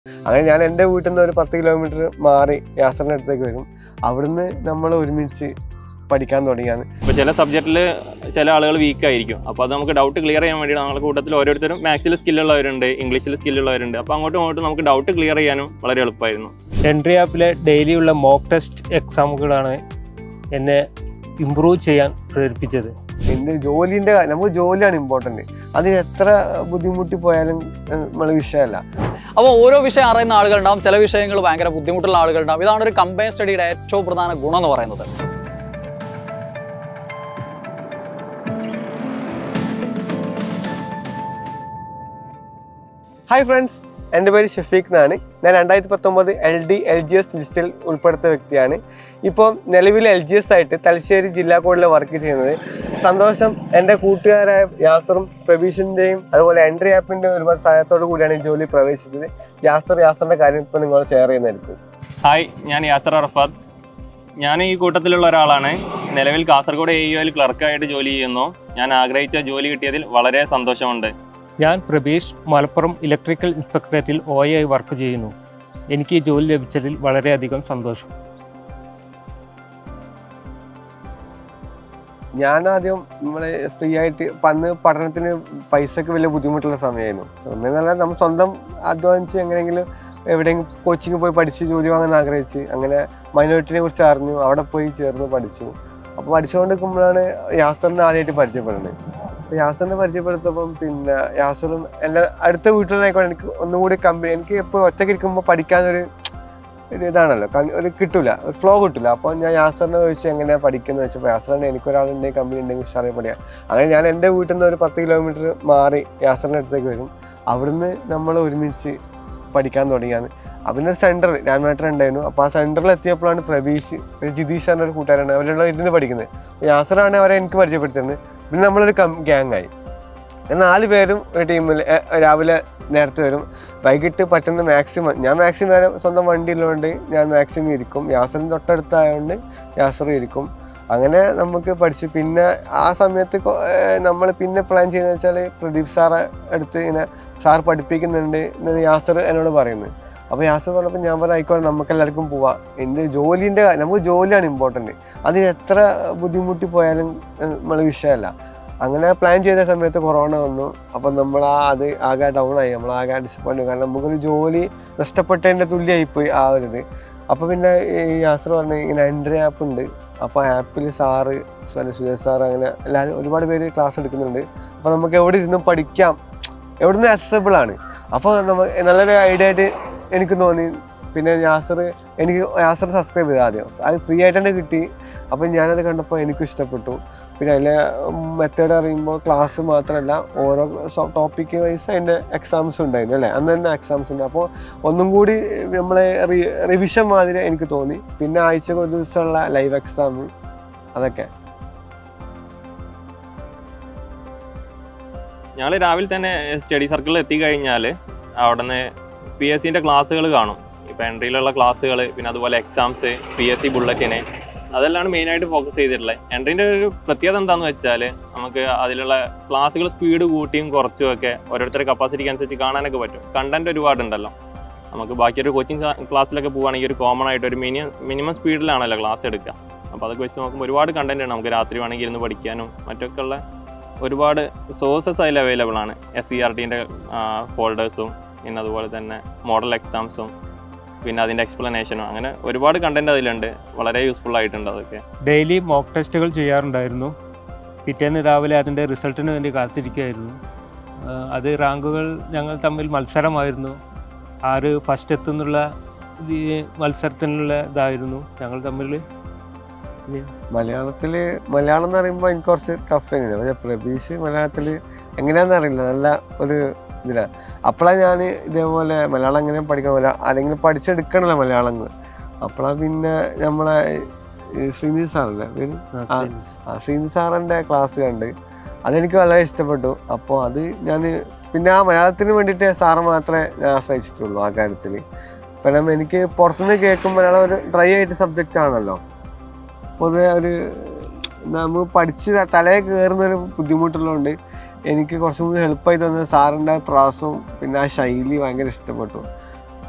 അങ്ങനെ ഞാൻ എൻ്റെ വീട്ടിൽ നിന്ന് ഒരു 10 കിലോമീറ്റർ മാറി യാസറിൻ്റെ അടുത്തേക്ക് വരും. അവിടുന്ന് നമ്മൾ ഒരുമിച്ച് പഠിക്കാൻ തുടങ്ങിയാണ്. ഇപ്പോൾ ചില സബ്ജക്റ്റിൽ ചില ആളുകൾ വീക്കായിരിക്കും. അപ്പോൾ അത് നമുക്ക് ഡൗട്ട് ക്ലിയർ ചെയ്യാൻ വേണ്ടി നമ്മുടെ കൂട്ടത്തിൽ ഓരോരുത്തരും മാത്സിൽ സ്കില്ലുള്ളവരുണ്ട്, ഇംഗ്ലീഷിൽ സ്കില്ലുള്ളവരുണ്ട്. അപ്പോൾ അങ്ങോട്ടും ഇങ്ങോട്ടും നമുക്ക് ഡൗട്ട് ക്ലിയർ ചെയ്യാനും വളരെ എളുപ്പമായിരുന്നു. എൻട്രി ആപ്പിലെ ഡെയിലിയുള്ള മോക്ക് ടെസ്റ്റ് എക്സാമുകളാണ് എന്നെ ഇമ്പ്രൂവ് ചെയ്യാൻ പ്രേരിപ്പിച്ചത്. എൻ്റെ ജോലിൻ്റെ നമുക്ക് ജോലിയാണ് ഇമ്പോർട്ടൻറ്റ്. അതിന് എത്ര ബുദ്ധിമുട്ടി പോയാലും നമ്മൾ വിഷയമല്ല. അപ്പോൾ ഓരോ വിഷയം അറിയുന്ന ആളുകളുണ്ടാവും, ചില വിഷയങ്ങൾ ഭയങ്കര ബുദ്ധിമുട്ടുള്ള ആളുകളുണ്ടാവും. ഇതാണ് ഒരു കമ്പൈൻ സ്റ്റഡിയുടെ ഏറ്റവും പ്രധാന ഗുണം എന്ന് പറയുന്നത്. ഹായ് ഫ്രണ്ട്സ്, എൻ്റെ പേര് ഷഫീഖ് എന്നാണ്. ഞാൻ 2019 LD LGS ലിസ്റ്റിൽ ഉൾപ്പെടുത്തിയ വ്യക്തിയാണ്. ഇപ്പം നിലവിൽ LGS ആയിട്ട് തലശ്ശേരി ജില്ലാ കോഡിൽ വർക്ക് ചെയ്യുന്നത്. സന്തോഷം, എൻ്റെ കൂട്ടുകാരായ യാസറും പ്രബീഷിൻ്റെയും അതുപോലെ എൻട്രി ആപ്പിൻ്റെയും ഒരുപാട് സഹായത്തോടു കൂടിയാണ് ഈ ജോലി പ്രവേശിച്ചത്. യാസറിൻ്റെ കാര്യം ഇപ്പോൾ നിങ്ങൾ ഷെയർ ചെയ്യുന്നതായിരിക്കും. ഹായ്, ഞാൻ യാസർ അറഫാത്ത്. ഞാൻ ഈ കൂട്ടത്തിലുള്ള ഒരാളാണ്. നിലവിൽ കാസർഗോഡ് AEOയിൽ ക്ലർക്കായിട്ട് ജോലി ചെയ്യുന്നു. ഞാൻ ആഗ്രഹിച്ച ജോലി കിട്ടിയതിൽ വളരെ സന്തോഷമുണ്ട്. ഞാൻ പ്രബീഷ്, മലപ്പുറം ഇലക്ട്രിക്കൽ ഇൻസ്പെക്ടറേറ്റിൽ OA ആയി വർക്ക് ചെയ്യുന്നു. എനിക്ക് ഈ ജോലി ലഭിച്ചതിൽ വളരെയധികം സന്തോഷം. ഞാനാദ്യം നമ്മൾ ഫ്രീ ആയിട്ട് അന്ന് പഠനത്തിന് പൈസക്ക് വലിയ ബുദ്ധിമുട്ടുള്ള സമയമായിരുന്നു. ഒന്നെന്നല്ല, നമ്മൾ സ്വന്തം അധ്വാനിച്ച് എങ്ങനെയെങ്കിലും എവിടെയെങ്കിലും കോച്ചിങ് പോയി പഠിച്ച് ജോലി വാങ്ങാൻ ആഗ്രഹിച്ച് അങ്ങനെ മൈനോറിറ്റിനെ കുറിച്ച് അറിഞ്ഞു. അവിടെ പോയി ചേർന്ന് പഠിച്ചു. അപ്പോൾ പഠിച്ചുകൊണ്ട് നിൽക്കുമ്പോഴാണ് യാസറിനെ ആദ്യമായിട്ട് പരിചയപ്പെടുന്നത്. അപ്പോൾ യാസറിനെ പരിചയപ്പെടുത്തപ്പം പിന്നെ യാസറും എൻ്റെ അടുത്ത വീട്ടിലായിക്കോട്ടെ എനിക്ക് ഒന്നുകൂടി എനിക്ക് ഇപ്പോൾ ഒറ്റയ്ക്ക് ഇരിക്കുമ്പോൾ പഠിക്കാനൊരു ഇതാണല്ലോ, ഒരു കിട്ടില്ല, ഒരു ഫ്ലോ കിട്ടില്ല. അപ്പോൾ ഞാൻ യാസറിനെ ചോദിച്ചു എങ്ങനെയാണ് പഠിക്കുന്നത് വെച്ചപ്പോൾ യാസറിനെ എനിക്കൊരാളുണ്ടെങ്കിൽ കമ്പനി ഉണ്ടെങ്കിൽ ഉഷാറായി പഠിക്കാം. അങ്ങനെ ഞാൻ എൻ്റെ വീട്ടിൽ നിന്ന് ഒരു 10 കിലോമീറ്റർ മാറി യാസറിൻ്റെ അടുത്തേക്ക് വരും. അവിടുന്ന് നമ്മൾ ഒരുമിച്ച് പഠിക്കാൻ തുടങ്ങിയാണ്. അതിനൊരു സെൻറ്റർ രാമേട്ടൻ ഉണ്ടായിരുന്നു. അപ്പോൾ ആ സെൻറ്ററിൽ എത്തിയപ്പോഴാണ് പ്രബീഷ്, ജിതീഷ് എന്ന ഒരു കൂട്ടുകാരാണ്, അവരുടെ ഇരുന്ന് പഠിക്കുന്നത്. യാസറാണ് അവരെ എനിക്ക് പരിചയപ്പെടുത്തുന്നത്. പിന്നെ നമ്മളൊരു ഗ്യാങ്ങായി. 4 പേരും ഒരു ടീമിൽ രാവിലെ നേരത്തെ വരും, വൈകിട്ട് പറ്റുന്ന മാക്സിമം ഞാൻ മാക്സിമം സ്വന്തം വണ്ടിയിലുകൊണ്ട് ഞാൻ മാക്സിമം ഇരിക്കും. യാസറിന് തൊട്ടടുത്തായതുകൊണ്ട് യാസറും ഇരിക്കും. അങ്ങനെ നമുക്ക് പഠിച്ചു. പിന്നെ ആ സമയത്ത് നമ്മൾ പിന്നെ പ്ലാൻ ചെയ്യുന്നത് വെച്ചാൽ പ്രദീപ് സാറെ അടുത്ത് ഇങ്ങനെ സാർ പഠിപ്പിക്കുന്നുണ്ട് എന്ന് യാസർ എന്നോട് പറയുന്നത്. അപ്പോൾ യാസർ പറഞ്ഞപ്പോൾ ഞാൻ പറഞ്ഞു ആയിക്കോട്ടെ, നമുക്ക് എല്ലാവർക്കും പോവാം. എൻ്റെ നമുക്ക് ജോലിയാണ് ഇമ്പോർട്ടൻറ്റ്. അതിന് എത്ര ബുദ്ധിമുട്ടി പോയാലും നമ്മൾ വിഷയമല്ല. അങ്ങനെ പ്ലാൻ ചെയ്ത സമയത്ത് കൊറോണ വന്നു. അപ്പം നമ്മൾ അത് ആകെ ഡൗണായി, നമ്മളാകെ ഡിസപ്പോയിൻ്റ്. കാരണം നമുക്കൊരു ജോലി നഷ്ടപ്പെട്ടതിൻ്റെ തുല്യമായിപ്പോയി ആ ഒരു ഇത്. അപ്പോൾ പിന്നെ ഈ യാസർ പറഞ്ഞ് ഇങ്ങനെ എൻട്രി ആപ്പ് ഉണ്ട്. അപ്പോൾ ആപ്പിൽ സാറ് സുരേഷ് സാറ് അങ്ങനെ എല്ലാവരും ഒരുപാട് പേര് ക്ലാസ് എടുക്കുന്നുണ്ട്. അപ്പോൾ നമുക്ക് എവിടെ ഇരുന്നും പഠിക്കാം, എവിടെ നിന്ന് ആക്സസിബിളാണ്. അപ്പോൾ നമുക്ക് നല്ലൊരു ഐഡിയ ആയിട്ട് എനിക്ക് തോന്നി. പിന്നെ യാസർ സബ്സ്ക്രൈബ് ചെയ്ത് ആദ്യം അത് ഫ്രീ ആയിട്ട് തന്നെ കിട്ടി. അപ്പം ഞാനത് കണ്ടപ്പോൾ എനിക്കും ഇഷ്ടപ്പെട്ടു. പിന്നെ അതിലെ മെത്തേഡ് അറിയുമ്പോൾ ക്ലാസ് മാത്രമല്ല, ഓരോ ടോപ്പിക്ക് വൈസ് അതിൻ്റെ എക്സാംസ് ഉണ്ടായിരുന്നു അല്ലേ, അന്ന് തന്നെ എക്സാംസ് ഉണ്ട്. അപ്പോൾ ഒന്നും കൂടി നമ്മളെ റിവിഷൻ മാതിരി എനിക്ക് തോന്നി. പിന്നെ ആഴ്ചക്ക് ഒരു ദിവസമുള്ള ലൈവ് എക്സാം, അതൊക്കെ. ഞങ്ങൾ രാവിലെ തന്നെ സ്റ്റഡി സർക്കിളിൽ എത്തിക്കഴിഞ്ഞാൽ അവിടെ നിന്ന് PSCൻ്റെ ക്ലാസ്സുകൾ കാണും. ഇപ്പോൾ എൻട്രിയിലുള്ള ക്ലാസ്സുകൾ, പിന്നെ അതുപോലെ എക്സാംസ്, PSC ബുള്ളറ്റിന്, അതെല്ലാം മെയിനായിട്ട് ഫോക്കസ് ചെയ്തിട്ടുള്ളത്. എൻട്രീൻ്റെ ഒരു പ്രത്യേകത എന്താണെന്ന് വെച്ചാൽ നമുക്ക് അതിലുള്ള ക്ലാസ്സുകൾ സ്പീഡ് കൂട്ടിയും കുറച്ചും ഒക്കെ ഓരോരുത്തരുടെ കപ്പാസിറ്റിക്ക് അനുസരിച്ച് കാണാനൊക്കെ പറ്റും. കണ്ടൻറ്റ് ഒരുപാടുണ്ടല്ലോ. നമുക്ക് ബാക്കിയൊരു കോച്ചിങ് ക്ലാസ്സിലൊക്കെ പോകുകയാണെങ്കിൽ ഒരു കോമൺ ആയിട്ട് ഒരു മിനിമം സ്പീഡിലാണല്ലോ ക്ലാസ് എടുക്കുക. അപ്പോൾ അതൊക്കെ വെച്ച് നോക്കുമ്പോൾ ഒരുപാട് കണ്ടൻറ്റ് ഉണ്ട്. നമുക്ക് രാത്രി വേണമെങ്കിൽ ഇരുന്ന് പഠിക്കാനും മറ്റൊക്കെ ഉള്ള ഒരുപാട് സോഴ്സസ് അതിൽ അവൈലബിൾ ആണ്. SCERTൻ്റെ ഫോൾഡേഴ്സും, പിന്നെ അതുപോലെ തന്നെ മോഡൽ എക്സാംസും, പിന്നെ അതിൻ്റെ എക്സ്പ്ലനേഷനും, അങ്ങനെ ഒരുപാട് കണ്ടൻറ്റ് അതിലുണ്ട്. വളരെ യൂസ്ഫുൾ ആയിട്ടുണ്ട്. അതൊക്കെ ഡെയിലി മോക്ക് ടെസ്റ്റുകൾ ചെയ്യാറുണ്ടായിരുന്നു. പിറ്റേന്ന് രാവിലെ അതിൻ്റെ റിസൾട്ടിന് വേണ്ടി കാത്തിരിക്കുകയായിരുന്നു. അത് റാങ്കുകൾ ഞങ്ങൾ തമ്മിൽ മത്സരമായിരുന്നു. ആര് ഫസ്റ്റ് എത്തുന്നുള്ള മത്സരത്തിനുള്ള ഇതായിരുന്നു ഞങ്ങൾ തമ്മിൽ. മലയാളം എന്ന് പറയുമ്പോൾ എനിക്ക് കുറച്ച് ടഫ് തന്നെയാണ്. പക്ഷേ പ്രബീഷ് മലയാളത്തിൽ എങ്ങനെയാണെന്ന് അറിയില്ല, നല്ല ഒരു ഇതിലാണ്. അപ്പോഴാണ് ഞാൻ ഇതേപോലെ മലയാളം എങ്ങനെ പഠിക്കണം, അല്ലെങ്കിൽ പഠിച്ചെടുക്കണല്ലോ മലയാളം. അപ്പോഴാണ് പിന്നെ നമ്മളെ ശ്രീനിധി സാറല്ലേ പേര്, ശ്രീനിധി സാറിൻ്റെ ക്ലാസ് കണ്ട് അതെനിക്ക് വളരെ ഇഷ്ടപ്പെട്ടു. അപ്പോൾ അത് ഞാൻ പിന്നെ ആ മലയാളത്തിന് വേണ്ടിയിട്ട് സാറ് മാത്രമേ ഞാൻ ആശ്രയിച്ചിട്ടുള്ളൂ ആ കാര്യത്തിൽ. കാരണം എനിക്ക് പുറത്തുനിന്ന് കേൾക്കും മലയാളം ഒരു ഡ്രൈ ആയിട്ട് സബ്ജക്റ്റ് ആണല്ലോ. പൊതുവെ ഒരു നമ്മൾ പഠിച്ച് തലയിൽ കയറുന്നൊരു ബുദ്ധിമുട്ടുള്ളതുകൊണ്ട് എനിക്ക് കുറച്ചും കൂടി ഹെൽപ്പായി തോന്നുന്നത് സാറിൻ്റെ പ്രാസവും പിന്നെ ആ ശൈലി ഭയങ്കര ഇഷ്ടപ്പെട്ടു.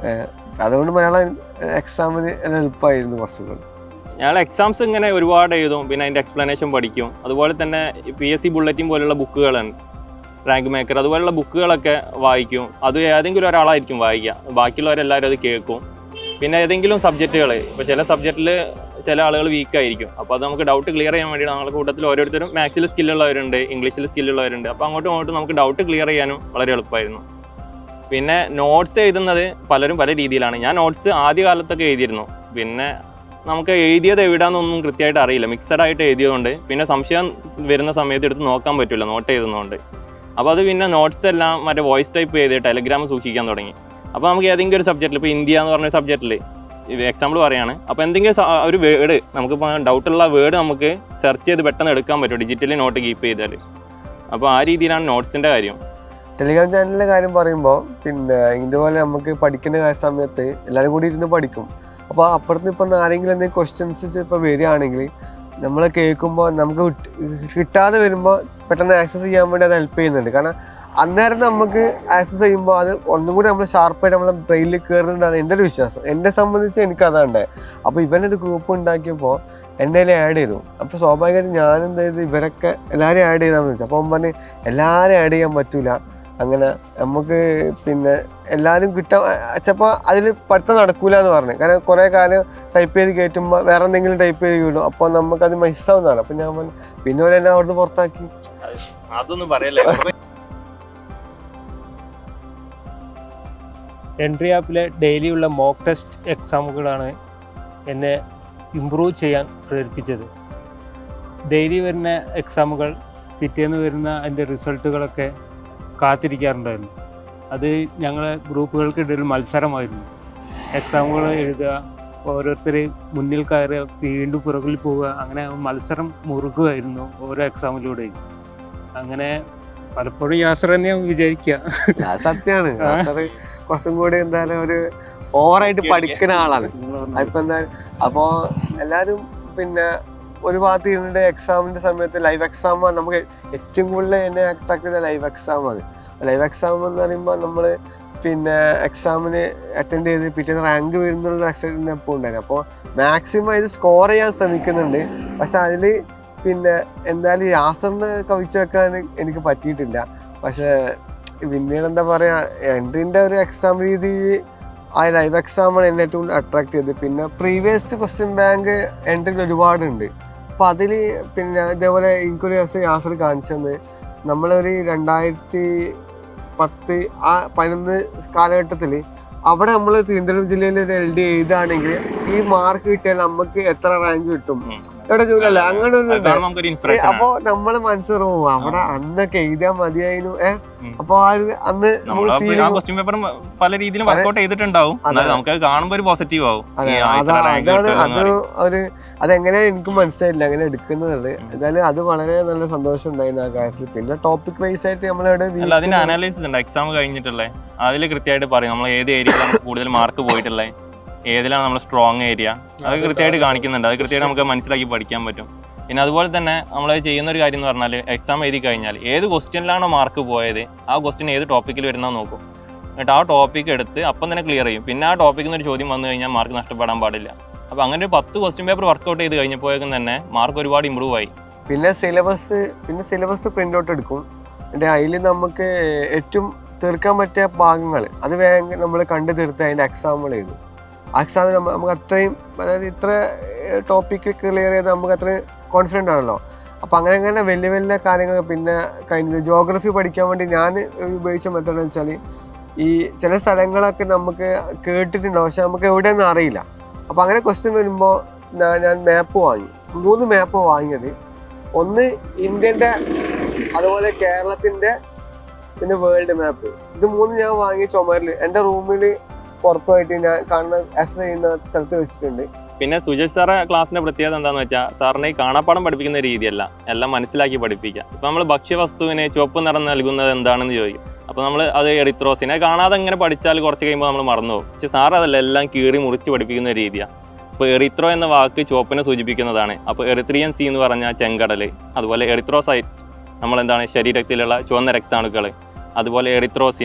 അതുകൊണ്ട് മലയാളം എക്സാമിന് എളുപ്പമായിരുന്നു കുറച്ചുകൂടി. ഞങ്ങൾ എക്സാംസ് ഇങ്ങനെ ഒരുപാട് എഴുതും, പിന്നെ അതിൻ്റെ എക്സ്പ്ലനേഷൻ പഠിക്കും. അതുപോലെ തന്നെ PSC ബുള്ളറ്റിൻ പോലുള്ള ബുക്കുകളുണ്ട്, റാങ്ക് മേക്കർ അതുപോലുള്ള ബുക്കുകളൊക്കെ വായിക്കും. അത് ഏതെങ്കിലും ഒരാളായിരിക്കും വായിക്കുക, ബാക്കിയുള്ളവരെല്ലാവരും അത് കേൾക്കും. പിന്നെ ഏതെങ്കിലും സബ്ജക്റ്റുകൾ, ഇപ്പോൾ ചില സബ്ജക്റ്റിൽ ചില ആളുകൾ വീക്കായിരിക്കും, അപ്പോൾ അത് നമുക്ക് ഡൗട്ട് ക്ലിയർ ചെയ്യാൻ വേണ്ടി നമ്മുടെ കൂട്ടത്തിൽ ഓരോരുത്തരും മാത്സിൽ സ്കില്ലുള്ളവരുണ്ട്, ഇംഗ്ലീഷിൽ സ്കില്ലുള്ളവരുണ്ട്. അപ്പോൾ അങ്ങോട്ടും ഇങ്ങോട്ടും നമുക്ക് ഡൗട്ട് ക്ലിയർ ചെയ്യാനും വളരെ എളുപ്പമായിരുന്നു. പിന്നെ നോട്ട്സ് എഴുതുന്നത് പലരും പല രീതിയിലാണ്. ഞാൻ നോട്ട്സ് ആദ്യ കാലത്തൊക്കെ എഴുതിയിരുന്നു, പിന്നെ നമുക്ക് എഴുതിയത് എവിടാന്നൊന്നും കൃത്യമായിട്ട് അറിയില്ല, മിക്സഡ് ആയിട്ട് എഴുതിയതുകൊണ്ട് പിന്നെ സംശയം വരുന്ന സമയത്ത് എടുത്ത് നോക്കാൻ പറ്റില്ല നോട്ട് എഴുതുന്നതുകൊണ്ട്. അപ്പോൾ അത് പിന്നെ നോട്ട്സ് എല്ലാം മറ്റേ വോയിസ് ടൈപ്പ് ചെയ്ത് ടെലഗ്രാം സൂക്ഷിക്കാൻ തുടങ്ങി. അപ്പോൾ നമുക്ക് ഏതെങ്കിലും ഒരു സബ്ജക്റ്റിൽ, ഇപ്പോൾ ഇന്ത്യ എന്ന് പറഞ്ഞ സബ്ജക്റ്റിൽ എക്സാമ്പിൾ പറയുകയാണ്, അപ്പോൾ എന്തെങ്കിലും ഒരു വേർഡ് നമുക്കിപ്പോൾ ഡൗട്ടുള്ള വേർഡ് നമുക്ക് സെർച്ച് ചെയ്ത് പെട്ടെന്ന് എടുക്കാൻ പറ്റും ഡിജിറ്റലി നോട്ട് കീപ്പ് ചെയ്താൽ. അപ്പോൾ ആ രീതിയിലാണ് നോട്ട്സിൻ്റെ കാര്യം. ടെലിഗ്രാം ചാനലിൻ്റെ കാര്യം പറയുമ്പോൾ പിന്നെ ഇതുപോലെ നമുക്ക് പഠിക്കുന്ന സമയത്ത് എല്ലാവരും കൂടി ഇരുന്ന് പഠിക്കും. അപ്പോൾ അപ്പുറത്ത് ഇപ്പം ആരെങ്കിലും എന്തെങ്കിലും ക്വസ്റ്റ്യൻസ് ഇപ്പോൾ വരികയാണെങ്കിൽ നമ്മൾ കേൾക്കുമ്പോൾ നമുക്ക് കിട്ടാതെ വരുമ്പോൾ പെട്ടെന്ന് ആക്സസ് ചെയ്യാൻ വേണ്ടി അത് ഹെൽപ്പ് ചെയ്യുന്നുണ്ട്. കാരണം അന്നേരം നമുക്ക് ആക്സസ് ചെയ്യുമ്പോൾ അത് ഒന്നും കൂടി നമ്മൾ ഷാർപ്പായിട്ട് നമ്മളെ ബ്രെയിനിൽ കയറുന്നുണ്ടാണ് എൻ്റെ ഒരു വിശ്വാസം. എന്നെ സംബന്ധിച്ച് എനിക്കതാണ്ടേ. അപ്പോൾ ഇവനൊരു ഗ്രൂപ്പ് ഉണ്ടാക്കിയപ്പോൾ എന്നെ ആഡ് ചെയ്തു. അപ്പോൾ സ്വാഭാവികമായിട്ട് ഞാനെന്ത് ചെയ്ത് ഇവരൊക്കെ എല്ലാവരും ആഡ് ചെയ്താന്ന് വെച്ചു. അപ്പോൾ അവൻ പറഞ്ഞ് എല്ലാവരും ആഡ് ചെയ്യാൻ പറ്റൂല, അങ്ങനെ നമുക്ക് പിന്നെ എല്ലാവരും കിട്ടാൻ ചിലപ്പോൾ അതിൽ പഠിത്തം നടക്കൂല എന്ന് പറഞ്ഞു. കാരണം കുറേ കാലം ടൈപ്പ് ചെയ്ത് കയറ്റുമ്പോൾ വേറെ എന്തെങ്കിലും ടൈപ്പ് ചെയ്ത് കിട്ടും, അപ്പോൾ നമുക്കത് മിസ്സാവുന്നതാണ്. അപ്പം ഞാൻ പറഞ്ഞു പിന്നെ ഓരോ എന്നെ അവിടുന്ന് പുറത്താക്കി. അതൊന്നും പറയല്ലേ. എൻട്രി ആപ്പിലെ ഡെയിലിയുള്ള മോക്ക് ടെസ്റ്റ് എക്സാമുകളാണ് എന്നെ ഇമ്പ്രൂവ് ചെയ്യാൻ പ്രേരിപ്പിച്ചത്. ഡെയിലി വരുന്ന എക്സാമുകൾ പിറ്റേന്ന് വരുന്ന അതിൻ്റെ റിസൾട്ടുകളൊക്കെ കാത്തിരിക്കാറുണ്ടായിരുന്നു. അത് ഞങ്ങളെ ഗ്രൂപ്പുകൾക്കിടയിൽ മത്സരമായിരുന്നു. എക്സാമുകൾ എഴുതുക, ഓരോരുത്തർ മുന്നിൽ കയറുക, വീണ്ടും പുറകിൽ പോവുക, അങ്ങനെ മത്സരം മുറുകുമായിരുന്നു ഓരോ എക്സാമിലൂടെയും. അങ്ങനെ പലപ്പോഴും യാസർ തന്നെയാണ് വിചാരിക്കുക. സത്യമാണ്, യാസർ കുറച്ചും കൂടി എന്തായാലും ഒരു ഓവറായിട്ട് പഠിക്കുന്ന ആളാണ്. ഇപ്പം എന്തായാലും അപ്പോൾ എല്ലാവരും പിന്നെ ഒരു ഭാഗത്ത് ഇരുന്നിട്ട് എക്സാമിൻ്റെ സമയത്ത് ലൈവ് എക്സാം നമുക്ക് ഏറ്റവും കൂടുതൽ എന്നെ അട്രാക്ട് ചെയ്ത ലൈവ് എക്സാമാണ്. ലൈവ് എക്സാം എന്ന് പറയുമ്പോൾ നമ്മൾ പിന്നെ എക്സാമിന് അറ്റൻഡ് ചെയ്ത് പിറ്റേന്ന് റാങ്ക് വരുന്നുള്ള എക്സൈറ്റ്മെന്റ് എപ്പോൾ ഉണ്ടായിരുന്നു. അപ്പോൾ മാക്സിമം ഇത് സ്കോർ ചെയ്യാൻ ശ്രമിക്കുന്നുണ്ട്. പക്ഷെ അതിൽ പിന്നെ എന്തായാലും യാസറിന് കവിച്ച് വെക്കാൻ എനിക്ക് പറ്റിയിട്ടില്ല. പക്ഷെ പിന്നീട് എന്താ പറയുക, എൻട്രീൻ്റെ ഒരു എക്സാം രീതി ആ ലൈവ് എക്സാമാണ് എന്നെ ഏറ്റവും അട്രാക്ട് ചെയ്തത്. പിന്നെ പ്രീവിയസ് ക്വസ്റ്റ്യൻ ബാങ്ക് എൻട്രിയിൽ ഒരുപാടുണ്ട്. അപ്പോൾ അതിൽ പിന്നെ ഇതേപോലെ എനിക്കൊരു ദിവസം യാസർ കാണിച്ചെന്ന് നമ്മളൊരു 2010-11 കാലഘട്ടത്തിൽ അവിടെ നമ്മൾ തിരുവനന്തപുരം ജില്ലയിൽ ഒരു LD എഴുതുകയാണെങ്കിൽ ഈ മാർക്ക് കിട്ടിയാൽ നമുക്ക് എത്ര റാങ്ക് കിട്ടും, എവിടെ ജോലിയല്ല അങ്ങനെ ഒരു. അപ്പൊ നമ്മള് മനസ്സിലാവും അവിടെ അന്നൊക്കെ എഴുതാൻ മതിയായിരുന്നു. അപ്പൊ അന്ന് പല രീതിയിലും വർക്ക്ഔട്ട് ചെയ്തിട്ടുണ്ടാവും, നമുക്ക് കാണുമ്പോൾ ഒരു പോസിറ്റീവ് ആവും. അതെങ്ങനെയാ എനിക്ക് മനസ്സിലായില്ല അങ്ങനെ എടുക്കുന്നത്. എന്തായാലും അത് വളരെ നല്ല സന്തോഷം ഉണ്ടായിരുന്നു ആ കാര്യത്തിൽ. പിന്നെ ടോപ്പിക് വൈസ് ആയിട്ട് നമ്മളവിടെ അതിന്റെ അനാലിസിസ് ഉണ്ട് എക്സാം കഴിഞ്ഞിട്ടുള്ളത്, അതിൽ കൃത്യമായിട്ട് പറയും നമ്മൾ ഏത് ഏരിയയിലാണ് കൂടുതൽ മാർക്ക് പോയിട്ടുള്ളത്, ഏതിലാണ് നമ്മൾ സ്ട്രോങ് ഏരിയ, അത് കൃത്യമായിട്ട് കാണിക്കുന്നുണ്ട്. അത് കൃത്യമായിട്ട് നമുക്ക് മനസ്സിലാക്കി പഠിക്കാൻ പറ്റും. പിന്നെ അതുപോലെ തന്നെ നമ്മൾ ചെയ്യുന്ന ഒരു കാര്യം എന്ന് പറഞ്ഞാൽ എക്സാം എഴുതി കഴിഞ്ഞാൽ ഏത് ക്വസ്റ്റ്യനിലാണോ മാർക്ക് പോയത് ആ ക്വസ്റ്റ്യൻ ഏത് ടോപ്പിക്കിൽ വരുന്നത് നോക്കും. എന്നിട്ട് ആ ടോപ്പിക്ക് എടുത്ത് അപ്പം തന്നെ ക്ലിയർ ചെയ്യും. പിന്നെ ആ ടോപ്പിക്കിൽ നിന്ന് ഒരു ചോദ്യം വന്നു കഴിഞ്ഞാൽ മാർക്ക് നഷ്ടപ്പെടാൻ പാടില്ല. അപ്പോൾ അങ്ങനെ ഒരു 10 ക്വസ്റ്റ്യൻ പേപ്പർ വർക്ക്ഔട്ട് ചെയ്ത് കഴിഞ്ഞപ്പോഴേക്കും തന്നെ മാർക്ക് ഒരുപാട് ഇമ്പ്രൂവ് ആയി. പിന്നെ സിലബസ് പ്രിൻ്റ് ഔട്ട് എടുക്കും. എന്നിട്ട് അതിൽ നമുക്ക് ഏറ്റവും തീർക്കാൻ പറ്റിയ ഭാഗങ്ങൾ അത് വേഗം നമ്മൾ കണ്ടു തീർത്ത് അതിൻ്റെ എക്സാമ്പിൾ ചെയ്തു. ആ എക്സാമിൽ നമുക്ക് അത്രയും, അതായത് ഇത്ര ടോപ്പിക്ക് ക്ലിയർ ചെയ്ത് നമുക്ക് അത്രയും കോൺഫിഡൻ്റ് ആണല്ലോ. അപ്പോൾ അങ്ങനെ വലിയ വലിയ കാര്യങ്ങൾ. പിന്നെ കഴിഞ്ഞ ജോഗ്രഫി പഠിക്കാൻ വേണ്ടി ഞാൻ ഉപയോഗിച്ച മെത്തേഡ് എന്ന് വെച്ചാൽ ഈ ചില സ്ഥലങ്ങളൊക്കെ നമുക്ക് കേട്ടിട്ടുണ്ടാവും പക്ഷെ നമുക്ക് എവിടെയൊന്നും അറിയില്ല. അപ്പോൾ അങ്ങനെ ക്വസ്റ്റ്യൻ വരുമ്പോൾ ഞാൻ മാപ്പ് വാങ്ങി, 3 മാപ്പ് വാങ്ങിയത്. ഒന്ന് ഇന്ത്യൻ്റെ, അതുപോലെ കേരളത്തിൻ്റെ, പിന്നെ വേൾഡ് മാപ്പ്. ഇത് 3 ഞാൻ വാങ്ങി ചുമരിൽ എൻ്റെ റൂമിൽ പുറത്തുമായിട്ട് ഞാൻ കാണുന്ന എക്സസൈസ് ചെയ്യുന്ന സ്ഥലത്ത് വെച്ചിട്ടുണ്ട്. പിന്നെ സുജേഷ് സാറെ ക്ലാസ്സിന്റെ പ്രത്യേകത എന്താണെന്ന് വെച്ചാൽ സാറിനെ ഈ കാണാപ്പാടം പഠിപ്പിക്കുന്ന രീതിയല്ല, എല്ലാം മനസ്സിലാക്കി പഠിപ്പിക്കുക. ഇപ്പം നമ്മൾ ഭക്ഷ്യവസ്തുവിന് ചുവപ്പ് നിറം നൽകുന്നത് എന്താണെന്ന് ചോദിക്കും. അപ്പോൾ നമ്മൾ അത് എറിത്രോസിനെ കാണാതെ ഇങ്ങനെ പഠിച്ചാൽ കുറച്ച് കഴിയുമ്പോൾ നമ്മൾ മറന്നു പോകും. പക്ഷെ സാർ അതല്ല, എല്ലാം കീറി മുറിച്ച് പഠിപ്പിക്കുന്ന രീതിയാണ്. ഇപ്പോൾ എറിത്രോ എന്ന വാക്ക് ചുവപ്പിനെ സൂചിപ്പിക്കുന്നതാണ്. അപ്പോൾ എറിത്രിയൻ സി എന്ന് പറഞ്ഞാൽ ചെങ്കടൽ, അതുപോലെ എറിത്രോസൈറ്റ് നമ്മളെന്താണ് ശരീരത്തിലുള്ള ചുവന്ന രക്താണുക്കൾ, അതുപോലെ എറിത്രോസിൻ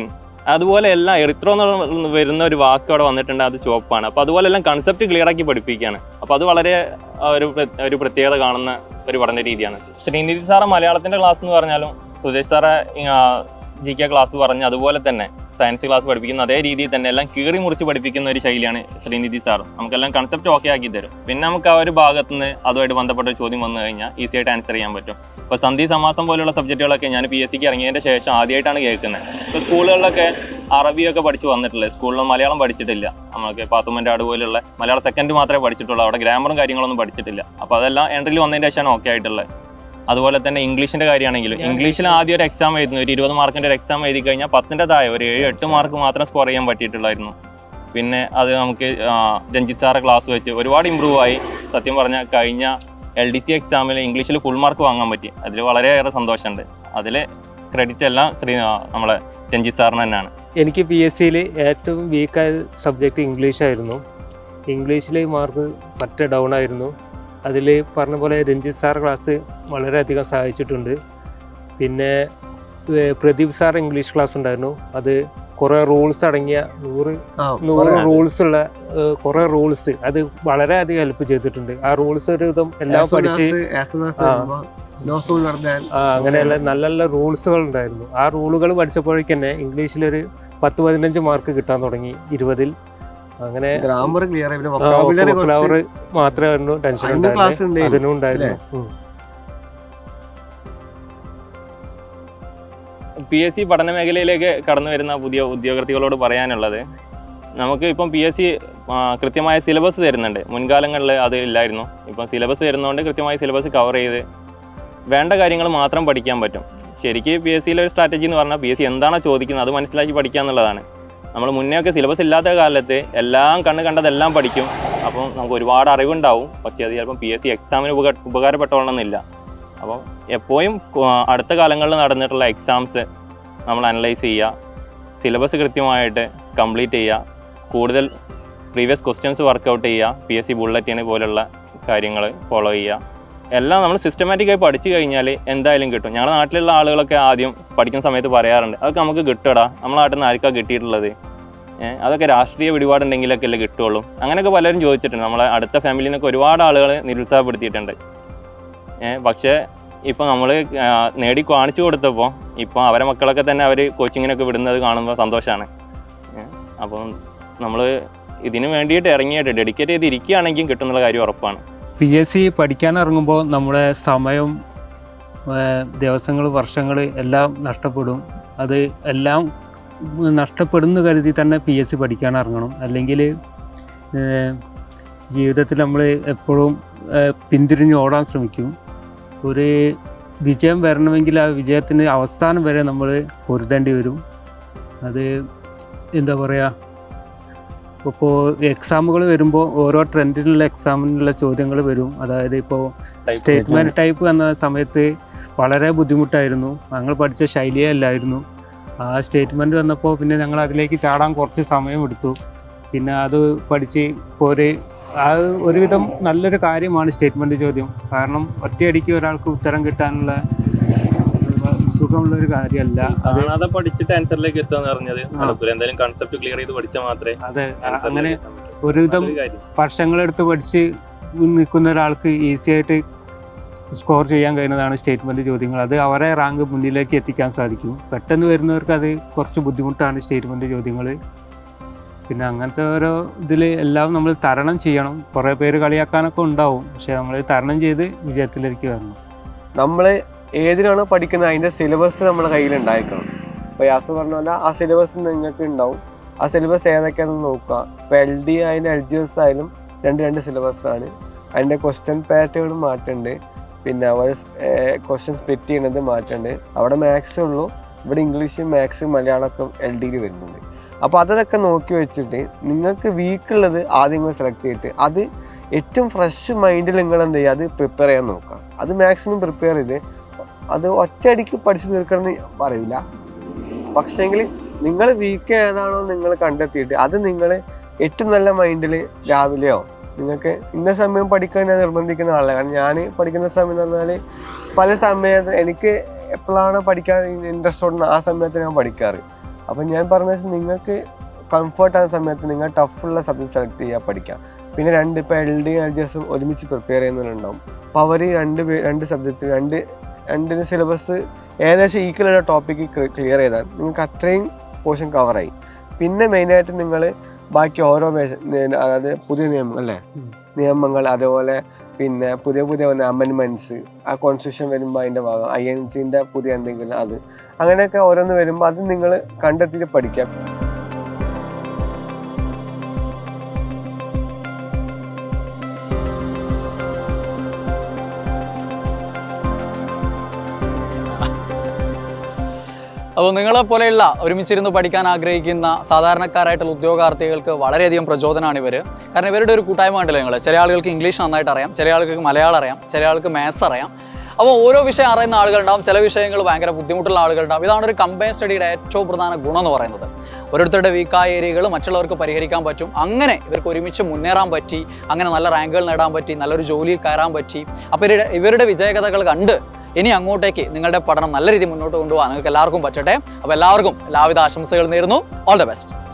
അതുപോലെ എല്ലാം എറിത്രോ എന്ന് വരുന്ന ഒരു വാക്ക് അവിടെ വന്നിട്ടുണ്ട്, അത് ചുവപ്പാണ്. അപ്പോൾ അതുപോലെ എല്ലാം കൺസെപ്റ്റ് ക്ലിയർ ആക്കി പഠിപ്പിക്കുകയാണ്. അപ്പോൾ അത് വളരെ ഒരു പ്രത്യേകത കാണുന്ന ഒരു പഠന രീതിയാണ്. ശ്രീനിധി സാറ് മലയാളത്തിൻ്റെ ക്ലാസ് എന്ന് പറഞ്ഞാലും സുജേഷ് സാറെ GK ക്ലാസ് പറഞ്ഞ് അതുപോലെ തന്നെ സയൻസ് ക്ലാസ് പഠിപ്പിക്കുന്ന അതേ രീതിയിൽ തന്നെ എല്ലാം കീറി മുറിച്ച് പഠിപ്പിക്കുന്ന ഒരു ശൈലിയാണ് ശ്രീനിധി സാർ. നമുക്കെല്ലാം കൺസെപ്റ്റ് ഓക്കെ ആക്കി തരും. പിന്നെ നമുക്ക് ആ ഒരു ഭാഗത്ത് നിന്ന് അതുമായിട്ട് ബന്ധപ്പെട്ട ഒരു ചോദ്യം വന്നു കഴിഞ്ഞാൽ ഈസി ആയിട്ട് ആൻസർ ചെയ്യാൻ പറ്റും. ഇപ്പോൾ സന്ധി സമാസം പോലുള്ള സബ്ജക്റ്റുകളൊക്കെ ഞാൻ PSCക്ക് ഇറങ്ങിയതിൻ്റെ ശേഷം ആദ്യമായിട്ടാണ് കേൾക്കുന്നത്. ഇപ്പോൾ സ്കൂളുകളിലൊക്കെ അറബിയൊക്കെ പഠിച്ച് വന്നിട്ടുള്ളത്, സ്കൂളിൽ മലയാളം പഠിച്ചിട്ടില്ല. നമുക്ക് പാത്തുമ്മൻ്റെ പോലുള്ള മലയാളം സെക്കൻഡ് മാത്രമേ പഠിച്ചിട്ടുള്ളൂ, അവിടെ ഗ്രാമറും കാര്യങ്ങളൊന്നും പഠിച്ചിട്ടില്ല. അപ്പോൾ അതെല്ലാം എൻട്രിയിൽ വന്നതിൻ്റെ ശേഷമാണ് ഓക്കെ ആയിട്ടുള്ളത്. അതുപോലെ തന്നെ ഇംഗ്ലീഷിൻ്റെ കാര്യമാണെങ്കിലും ഇംഗ്ലീഷിൽ ആദ്യം ഒരു എക്സാം എഴുതുന്നു, ഒരു 20 മാർക്കിൻ്റെ ഒരു എക്സാം എഴുതി കഴിഞ്ഞാൽ 10ൻ്റെ താഴെ ഒരു 7-8 മാർക്ക് മാത്രം സ്കോർ ചെയ്യാൻ പറ്റിയിട്ടുള്ളായിരുന്നു. പിന്നെ അത് നമുക്ക് രഞ്ജിത്ത് സാറെ ക്ലാസ് വെച്ച് ഒരുപാട് ഇമ്പ്രൂവ് ആയി. സത്യം പറഞ്ഞാൽ കഴിഞ്ഞ LDC എക്സാമിൽ ഇംഗ്ലീഷിൽ ഫുൾ മാർക്ക് വാങ്ങാൻ പറ്റി. അതിൽ വളരെയേറെ സന്തോഷമുണ്ട്. അതിൽ ക്രെഡിറ്റ് എല്ലാം നമ്മളെ രഞ്ജിത്ത് സാറിന് തന്നെയാണ്. എനിക്ക് PSCയിൽ ഏറ്റവും വീക്കായ സബ്ജക്റ്റ് ഇംഗ്ലീഷായിരുന്നു. ഇംഗ്ലീഷിൽ മാർക്ക് പറ്റ ഡൗൺ ആയിരുന്നു. അതിൽ പറഞ്ഞ പോലെ രഞ്ജിത്ത് സാർ ക്ലാസ് വളരെയധികം സഹായിച്ചിട്ടുണ്ട്. പിന്നെ പ്രദീപ് സാർ ഇംഗ്ലീഷ് ക്ലാസ് ഉണ്ടായിരുന്നു. അത് കുറേ റൂൾസ് അടങ്ങിയ 100 റൂൾസ് ഉള്ള കുറേ റൂൾസ്, അത് വളരെയധികം ഹെൽപ്പ് ചെയ്തിട്ടുണ്ട്. ആ റൂൾസ് ഒരു വിധം എല്ലാം പഠിച്ച് അങ്ങനെയുള്ള നല്ല നല്ല റൂൾസുകൾ ഉണ്ടായിരുന്നു. ആ റൂളുകൾ പഠിച്ചപ്പോഴേക്ക് തന്നെ ഇംഗ്ലീഷിലൊരു 10-15 മാർക്ക് കിട്ടാൻ തുടങ്ങി 20-ൽ. അങ്ങനെ ഗ്രാമർ ക്ലിയർ മാത്രമേ ടെൻഷൻ ഉണ്ടായിരുന്നു, അതിനും ഉണ്ടായിരുന്നു. PSC പഠന മേഖലയിലേക്ക് കടന്നു വരുന്ന പുതിയ ഉദ്യോഗാർത്ഥികളോട് പറയാനുള്ളത്, നമുക്ക് ഇപ്പം PSC കൃത്യമായ സിലബസ് തരുന്നുണ്ട്. മുൻകാലങ്ങളിൽ അത് ഇല്ലായിരുന്നു. ഇപ്പം സിലബസ് തരുന്നതുകൊണ്ട് കൃത്യമായ സിലബസ് കവർ ചെയ്ത് വേണ്ട കാര്യങ്ങൾ മാത്രം പഠിക്കാൻ പറ്റും. ശരിക്കും PSCയിലെ ഒരു സ്ട്രാറ്റജി എന്ന് പറഞ്ഞാൽ PSC എന്താണോ ചോദിക്കുന്നത് അത് മനസ്സിലാക്കി പഠിക്കുക എന്നുള്ളതാണ്. നമ്മൾ മുന്നേ ഒക്കെ സിലബസ് ഇല്ലാത്ത കാലത്ത് എല്ലാം കണ്ടതെല്ലാം പഠിക്കും. അപ്പം നമുക്ക് ഒരുപാട് അറിവുണ്ടാവും. പക്ഷേ അത് ചിലപ്പം PSC എക്സാമിന് ഉപകാരപ്പെട്ടോളണമെന്നില്ല. അപ്പം എപ്പോഴും അടുത്ത കാലങ്ങളിൽ നടന്നിട്ടുള്ള എക്സാംസ് നമ്മൾ അനലൈസ് ചെയ്യുക, സിലബസ് കൃത്യമായിട്ട് കംപ്ലീറ്റ് ചെയ്യുക, കൂടുതൽ പ്രീവിയസ് ക്വസ്റ്റ്യൻസ് വർക്കൗട്ട് ചെയ്യുക, PSC ബുള്ളറ്റിന് പോലുള്ള കാര്യങ്ങൾ ഫോളോ ചെയ്യുക. എല്ലാം നമ്മൾ സിസ്റ്റമാറ്റിക്കായി പഠിച്ചു കഴിഞ്ഞാൽ എന്തായാലും കിട്ടും. ഞങ്ങളുടെ നാട്ടിലുള്ള ആളുകളൊക്കെ ആദ്യം പഠിക്കുന്ന സമയത്ത് പറയാറുണ്ട്, അതൊക്കെ നമുക്ക് കിട്ടുമടാ, നമ്മളെ നാട്ടിൽ നിന്ന് ആർക്കാണ് കിട്ടിയിട്ടുള്ളത്, അതൊക്കെ രാഷ്ട്രീയ പിടിപാടുണ്ടെങ്കിലൊക്കെ അല്ലേ കിട്ടുള്ളൂ. അങ്ങനെയൊക്കെ പലരും ചോദിച്ചിട്ടുണ്ട്. നമ്മളെ അടുത്ത ഫാമിലിയിൽ നിന്നൊക്കെ ഒരുപാട് ആളുകൾ നിരുത്സാഹപ്പെടുത്തിയിട്ടുണ്ട്. പക്ഷേ ഇപ്പോൾ നമ്മൾ നേടി കാണിച്ചു കൊടുത്തപ്പോൾ ഇപ്പോൾ അവരെ മക്കളൊക്കെ തന്നെ അവർ കോച്ചിങ്ങിനൊക്കെ വിടുന്നത് കാണുമ്പോൾ സന്തോഷമാണ്. അപ്പം നമ്മൾ ഇതിന് വേണ്ടിയിട്ട് ഇറങ്ങിയിട്ട് ഡെഡിക്കേറ്റ് ചെയ്ത് ഇരിക്കുകയാണെങ്കിൽ കിട്ടുന്നുള്ള കാര്യം ഉറപ്പാണ്. PSC പഠിക്കാനിറങ്ങുമ്പോൾ നമ്മുടെ സമയം, ദിവസങ്ങൾ, വർഷങ്ങൾ എല്ലാം നഷ്ടപ്പെടും. അത് എല്ലാം നഷ്ടപ്പെടുന്നു കരുതി തന്നെ PSC പഠിക്കാനിറങ്ങണം. അല്ലെങ്കിൽ ജീവിതത്തിൽ നമ്മൾ എപ്പോഴും പിന്തിരിഞ്ഞ് ഓടാൻ ശ്രമിക്കും. ഒരു വിജയം വരണമെങ്കിൽ ആ വിജയത്തിന് അവസാനം വരെ നമ്മൾ പൊരുതേണ്ടി വരും. അത് എന്താ പറയുക, ഇപ്പോൾ എക്സാമുകൾ വരുമ്പോൾ ഓരോ ട്രെൻഡിനുള്ള എക്സാമിനുള്ള ചോദ്യങ്ങൾ വരും. അതായത് ഇപ്പോൾ സ്റ്റേറ്റ്മെൻറ്റ് ടൈപ്പ് എന്ന സമയത്ത് വളരെ ബുദ്ധിമുട്ടായിരുന്നു. ഞങ്ങൾ പഠിച്ച ശൈലിയേ അല്ലായിരുന്നു. ആ സ്റ്റേറ്റ്മെൻറ്റ് വന്നപ്പോൾ പിന്നെ ഞങ്ങൾ അതിലേക്ക് ചാടാൻ കുറച്ച് സമയമെടുത്തു. പിന്നെ അത് പഠിച്ച് ഒരുവിധം നല്ലൊരു കാര്യമാണ് സ്റ്റേറ്റ്മെൻറ്റ് ചോദ്യം. കാരണം ഒറ്റയടിക്ക് ഒരാൾക്ക് ഉത്തരം കിട്ടാനുള്ള സുഖമുള്ളൊരു കാര്യമല്ല. അത് പഠിച്ചിട്ട് ആൻസറിലേക്ക് എത്തുകയെന്ന് പറഞ്ഞത് എന്തായാലും കൺസെപ്റ്റ് ക്ലിയർ ചെയ്ത് പഠിച്ചാൽ മാത്രമേ. അതെ, അങ്ങനെ ഒരുവിധം വർഷങ്ങളെടുത്ത് പഠിച്ച് നിൽക്കുന്ന ഒരാൾക്ക് ഈസി ആയിട്ട് സ്കോർ ചെയ്യാൻ കഴിയുന്നതാണ് സ്റ്റേറ്റ്മെൻറ്റ് ചോദ്യങ്ങൾ. അത് അവരെ റാങ്ക് മുന്നിലേക്ക് എത്തിക്കാൻ സാധിക്കും. പെട്ടെന്ന് വരുന്നവർക്ക് അത് കുറച്ച് ബുദ്ധിമുട്ടാണ് സ്റ്റേറ്റ്മെൻറ്റ് ചോദ്യങ്ങൾ. പിന്നെ അങ്ങനത്തെ ഓരോ ഇതിൽ എല്ലാം നമ്മൾ തരണം ചെയ്യണം. കുറേ പേര് കളിയാക്കാനൊക്കെ ഉണ്ടാവും, പക്ഷെ നമ്മൾ തരണം ചെയ്ത് വിജയത്തിലേക്ക് വരണം. നമ്മൾ ഏതിനാണോ പഠിക്കുന്നത് അതിൻ്റെ സിലബസ് നമ്മുടെ കയ്യിലുണ്ടായിരിക്കണം. ഇപ്പോൾ യാസ് പറഞ്ഞ പോലെ ആ സിലബസ് നിങ്ങൾക്ക് ഉണ്ടാവും. ആ സിലബസ് ഏതൊക്കെയാണെന്ന് നോക്കുക. ഇപ്പോൾ LD ആയാലും LGS ആയാലും രണ്ട് സിലബസാണ്. അതിൻ്റെ ക്വസ്റ്റ്യൻ പാറ്റേണും മാറ്റുന്നുണ്ട്. പിന്നെ അവർ ക്വസ്റ്റ്യൻ സ്പ്ലിറ്റ് ചെയ്യുന്നത് മാറ്റുന്നുണ്ട്. അവിടെ മാത്സ് ഉള്ളൂ, ഇവിടെ ഇംഗ്ലീഷ്, മാത്സ്, മലയാളമൊക്കെ LDയിൽ വരുന്നുണ്ട്. അപ്പോൾ അതൊക്കെ നോക്കി വെച്ചിട്ട് നിങ്ങൾക്ക് വീക്കുള്ളത് ആദ്യം നിങ്ങൾ സെലക്ട് ചെയ്തിട്ട് അത് ഏറ്റവും ഫ്രഷ് മൈൻഡിൽ നിങ്ങൾ എന്ത് ചെയ്യുക, അത് പ്രിപ്പയർ ചെയ്യാൻ നോക്കാം. അത് മാക്സിമം പ്രിപ്പയർ ചെയ്ത് അത് ഒറ്റയടിക്ക് പഠിച്ചു തീർക്കണമെന്ന് പറയില്ല. പക്ഷേങ്കിൽ നിങ്ങൾ വീക്ക് ഏതാണോ നിങ്ങൾ കണ്ടെത്തിയിട്ട് അത് നിങ്ങൾ ഏറ്റവും നല്ല മൈൻഡിൽ രാവിലെയോ നിങ്ങൾക്ക് ഇന്ന സമയം പഠിക്കാൻ ഞാൻ നിർബന്ധിക്കുന്ന ആളല്ല. കാരണം ഞാൻ പഠിക്കുന്ന സമയം എന്ന് പറഞ്ഞാൽ പല സമയത്ത് എനിക്ക് എപ്പോഴാണ് പഠിക്കാൻ ഇൻട്രസ്റ്റ് ഉണ്ടെന്ന് ആ സമയത്ത് ഞാൻ പഠിക്കാറ്. അപ്പം ഞാൻ പറഞ്ഞത് നിങ്ങൾക്ക് കംഫർട്ടാകുന്ന സമയത്ത് നിങ്ങൾ ടഫുള്ള സബ്ജക്ട് സെലക്ട് ചെയ്യുക, പഠിക്കാം. പിന്നെ ഇപ്പോൾ LD LGS ഒരുമിച്ച് പ്രിപ്പയർ ചെയ്യുന്നവരുണ്ടാവും. അപ്പോൾ അവർ രണ്ട് സബ്ജക്റ്റ് രണ്ടിന് സിലബസ് ഏകദേശം ഈക്വലുള്ള ടോപ്പിക്ക് ക്ലിയർ ചെയ്താൽ നിങ്ങൾക്ക് അത്രയും പോർഷൻ കവറായി. പിന്നെ മെയിനായിട്ട് നിങ്ങൾ ബാക്കി ഓരോ അതായത് പുതിയ നിയമങ്ങൾ അതേപോലെ പിന്നെ പുതിയ അമെൻമെൻറ്റ്സ്, ആ കോൺസ്റ്റിറ്റ്യൂഷൻ വരുമ്പോൾ അതിൻ്റെ ഭാഗം INCൻ്റെ പുതിയ എന്തെങ്കിലും അങ്ങനെയൊക്കെ ഓരോന്ന് വരുമ്പോൾ അത് നിങ്ങൾ കണ്ടെത്തിയിട്ട് പഠിക്കാം. അപ്പോൾ നിങ്ങളെപ്പോലെയുള്ള ഒരുമിച്ചിരുന്ന് പഠിക്കാൻ ആഗ്രഹിക്കുന്ന സാധാരണക്കാരായിട്ടുള്ള ഉദ്യോഗാർത്ഥികൾക്ക് വളരെയധികം പ്രചോദനമാണ് ഇവർ. കാരണം ഇവരുടെ ഒരു കൂട്ടായ്മ കണ്ടില്ല നിങ്ങൾ. ചില ആളുകൾക്ക് ഇംഗ്ലീഷ് നന്നായിട്ട് അറിയാം, ചില ആളുകൾക്ക് മലയാളം അറിയാം, ചില ആൾക്ക് മാത്സ് അറിയാം. അപ്പോൾ ഓരോ വിഷയം അറിയുന്ന ആളുകളുണ്ടാവും, ചില വിഷയങ്ങൾ ഭയങ്കര ബുദ്ധിമുട്ടുള്ള ആളുകളുണ്ടാവും. ഇതാണ് ഒരു കമ്പൈൻ സ്റ്റഡിയുടെ ഏറ്റവും പ്രധാന ഗുണം എന്ന് പറയുന്നത്. ഓരോരുത്തരുടെ വീക്കായ ഏരിയകൾ മറ്റുള്ളവർക്ക് പരിഹരിക്കാൻ പറ്റും. അങ്ങനെ ഇവർക്ക് ഒരുമിച്ച് മുന്നേറാൻ പറ്റി, അങ്ങനെ നല്ല റാങ്കുകൾ നേടാൻ പറ്റി, നല്ലൊരു ജോലിയിൽ കയറാൻ പറ്റി. അപ്പോൾ ഇവരുടെ വിജയകഥകൾ കണ്ട് ഇനി അങ്ങോട്ടേക്ക് നിങ്ങളുടെ പഠനം നല്ല രീതിയിൽ മുന്നോട്ട് കൊണ്ടുപോകാൻ നിങ്ങൾക്ക് എല്ലാവർക്കും പറ്റട്ടെ. അപ്പോൾ എല്ലാവർക്കും എല്ലാവിധ ആശംസകൾ നേരുന്നു. All the best.